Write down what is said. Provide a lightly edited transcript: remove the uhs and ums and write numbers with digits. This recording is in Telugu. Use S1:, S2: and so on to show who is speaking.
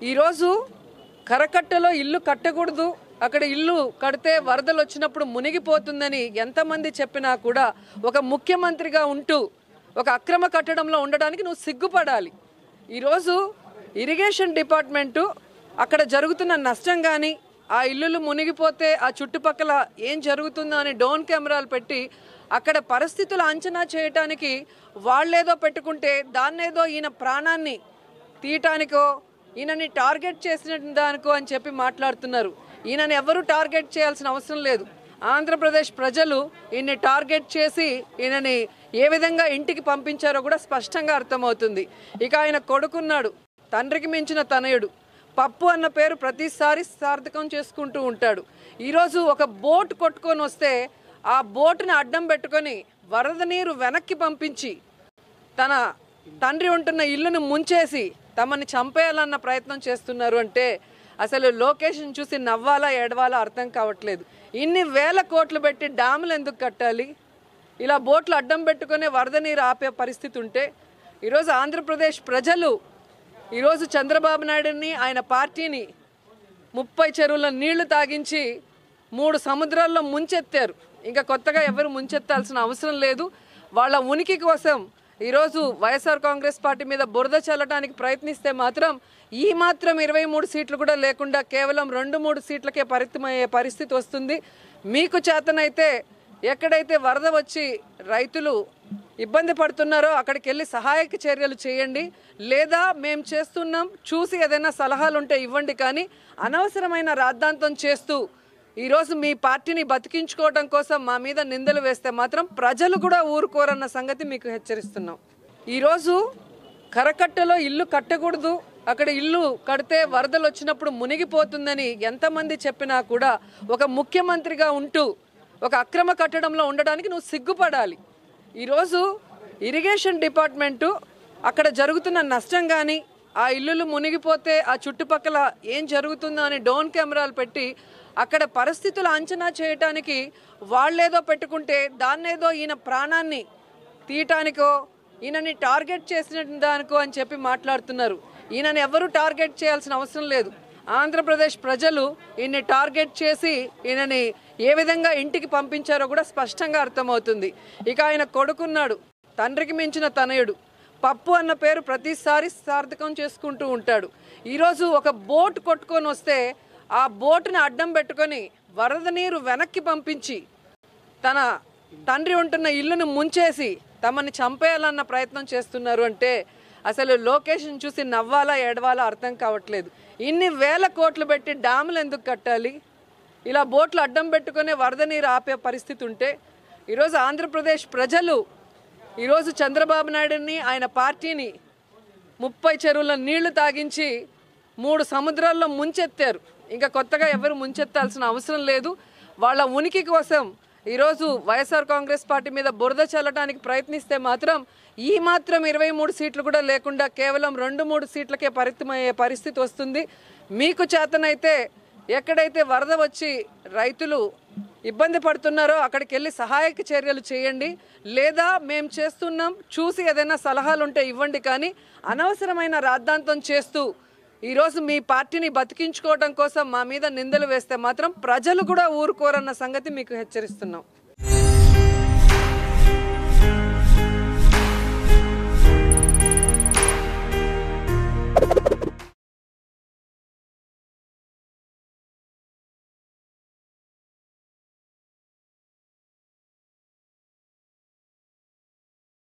S1: ఈరోజు కరకట్టలో ఇల్లు కట్టకూడదు, అక్కడ ఇల్లు కడితే వరదలు వచ్చినప్పుడు మునిగిపోతుందని ఎంతమంది చెప్పినా కూడా ఒక ముఖ్యమంత్రిగా ఉంటూ ఒక అక్రమ కట్టడంలో ఉండడానికి నువ్వు సిగ్గుపడాలి. ఈరోజు ఇరిగేషన్ డిపార్ట్మెంటు అక్కడ జరుగుతున్న నష్టం కానీ, ఆ ఇల్లులు మునిగిపోతే ఆ చుట్టుపక్కల ఏం జరుగుతుందో అని డ్రోన్ కెమెరాలు పెట్టి అక్కడ పరిస్థితులు అంచనా చేయటానికి వాళ్ళేదో పెట్టుకుంటే దాన్నేదో ఈయన ప్రాణాన్ని తీయటానికో ఈయనని టార్గెట్ చేసిన దానికో అని చెప్పి మాట్లాడుతున్నారు. ఈయనని ఎవరు టార్గెట్ చేయాల్సిన అవసరం లేదు. ఆంధ్రప్రదేశ్ ప్రజలు ఈయన్ని టార్గెట్ చేసి ఈయనని ఏ విధంగా ఇంటికి పంపించారో కూడా స్పష్టంగా అర్థమవుతుంది. ఇక ఆయన కొడుకున్నాడు, తండ్రికి మించిన తనయుడు. పప్పు అన్న పేరు ప్రతిసారి సార్థకం చేసుకుంటూ ఉంటాడు. ఈరోజు ఒక బోట్ కొట్టుకొని వస్తే ఆ బోటుని అడ్డం పెట్టుకొని వరద నీరు వెనక్కి పంపించి తన తండ్రి ఉంటున్న ఇల్లును ముంచేసి తమని చంపేయాలన్న ప్రయత్నం చేస్తున్నారు అంటే అసలు లొకేషన్ చూసి నవ్వాలా ఏడవాలా అర్థం కావట్లేదు. ఇన్ని వేల కోట్లు పెట్టి డ్యాములు ఎందుకు కట్టాలి? ఇలా బోట్లు అడ్డం పెట్టుకునే వరద నీరు ఆపే పరిస్థితి ఉంటే ఈరోజు ఆంధ్రప్రదేశ్ ప్రజలు ఈరోజు చంద్రబాబు నాయుడుని ఆయన పార్టీని 30 చెరువుల నీళ్లు తాగించి 3 సముద్రాల్లో ముంచెత్తారు. ఇంకా కొత్తగా ఎవరు ముంచెత్తాల్సిన అవసరం లేదు. వాళ్ళ ఉనికి కోసం ఈరోజు వైఎస్ఆర్ కాంగ్రెస్ పార్టీ మీద బురద చల్లడానికి ప్రయత్నిస్తే మాత్రం ఈ మాత్రం 23 సీట్లు కూడా లేకుండా కేవలం 2-3 సీట్లకే పరిమితమయ్యే పరిస్థితి వస్తుంది. మీకు చేతనైతే ఎక్కడైతే వరద వచ్చి రైతులు ఇబ్బంది పడుతున్నారో అక్కడికి వెళ్ళి సహాయక చర్యలు చేయండి, లేదా మేము చేస్తున్నాం చూసి ఏదైనా సలహాలు ఉంటే ఇవ్వండి. కానీ అనవసరమైన రాద్ధాంతం చేస్తూ ఈరోజు మీ పార్టీని బతికించుకోవడం కోసం మా మీద నిందలు వేస్తే మాత్రం ప్రజలు కూడా ఊరుకోరన్న సంగతి మీకు హెచ్చరిస్తున్నాం. ఈరోజు కరకట్టలో ఇల్లు కట్టకూడదు, అక్కడ ఇల్లు కడితే వరదలు వచ్చినప్పుడు మునిగిపోతుందని ఎంతమంది చెప్పినా కూడా ఒక ముఖ్యమంత్రిగా ఉంటూ ఒక అక్రమ కట్టడంలో ఉండడానికి నువ్వు సిగ్గుపడాలి. ఈరోజు ఇరిగేషన్ డిపార్ట్మెంటు అక్కడ జరుగుతున్న నష్టం కానీ, ఆ ఇల్లులు మునిగిపోతే ఆ చుట్టుపక్కల ఏం జరుగుతుందో అని డ్రోన్ కెమెరాలు పెట్టి అక్కడ పరిస్థితులు అంచనా చేయటానికి వాళ్ళేదో పెట్టుకుంటే దాన్నేదో ఈయన ప్రాణాన్ని తీయటానికో ఈయనని టార్గెట్ చేసిన దానికో అని చెప్పి మాట్లాడుతున్నారు. ఈయనని ఎవరు టార్గెట్ చేయాల్సిన అవసరం లేదు. ఆంధ్రప్రదేశ్ ప్రజలు ఈయన్ని టార్గెట్ చేసి ఈయనని ఏ విధంగా ఇంటికి పంపించారో కూడా స్పష్టంగా అర్థమవుతుంది. ఇక ఆయన కొడుకున్నాడు, తండ్రికి మించిన తనయుడు. పప్పు అన్న పేరు ప్రతిసారి సార్థకం చేసుకుంటూ ఉంటాడు. ఈరోజు ఒక బోట్ కొట్టుకొని వస్తే ఆ బోటుని అడ్డం పెట్టుకొని వరద నీరు వెనక్కి పంపించి తన తండ్రి ఉంటున్న ఇల్లును ముంచేసి తమని చంపేయాలన్న ప్రయత్నం చేస్తున్నారు అంటే అసలు లొకేషన్ చూసి నవ్వాలా ఏడవాలా అర్థం కావట్లేదు. ఇన్ని వేల కోట్లు పెట్టి డ్యాములు ఎందుకు కట్టాలి? ఇలా బోట్లు అడ్డం పెట్టుకునే వరద నీరు ఆపే పరిస్థితి ఉంటే ఈరోజు ఆంధ్రప్రదేశ్ ప్రజలు ఈరోజు చంద్రబాబు నాయుడుని ఆయన పార్టీని 30 చెరువుల నీళ్లు తాగించి 3 సముద్రాల్లో ముంచెత్తారు. ఇంకా కొత్తగా ఎవరు ముంచెత్తాల్సిన అవసరం లేదు. వాళ్ళ ఉనికి కోసం ఈరోజు వైఎస్ఆర్ కాంగ్రెస్ పార్టీ మీద బురద చల్లడానికి ప్రయత్నిస్తే మాత్రం ఈ మాత్రం 23 సీట్లు కూడా లేకుండా కేవలం 2-3 సీట్లకే పరిమితమయ్యే పరిస్థితి వస్తుంది. మీకు చేతనైతే ఎక్కడైతే వరద వచ్చి రైతులు ఇబ్బంది పడుతున్నారో అక్కడికి వెళ్ళి సహాయక చర్యలు చేయండి, లేదా మేము చేస్తున్నాం చూసి ఏదైనా సలహాలు ఉంటే ఇవ్వండి. కానీ అనవసరమైన రాద్ధాంతం చేస్తూ ఈరోజు మీ పార్టీని బతికించుకోవడం కోసం మా మీద నిందలు వేస్తే మాత్రం ప్రజలు కూడా ఊరుకోరన్న సంగతి మీకు హెచ్చరిస్తున్నాం.